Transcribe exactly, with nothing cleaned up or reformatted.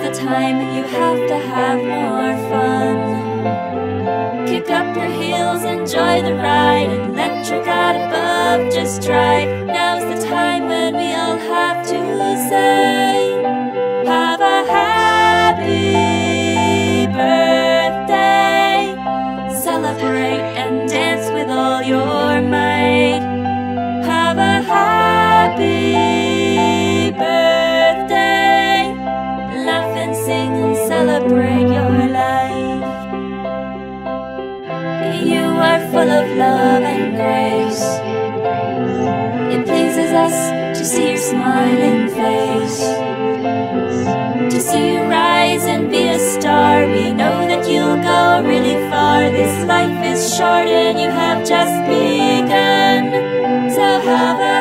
the time you have to have more fun. Kick up your heels, enjoy the ride, and let your God above just drive. Now's the time when we all have to say, have a happy birthday. Celebrate and dance with all your might. Have a happy birthday. Laugh and sing and celebrate your life. You are full of love and grace. It pleases us to see your smiling face, to see you rise and be a star. We know that you'll go really far. This life is short and you have just begun. So have a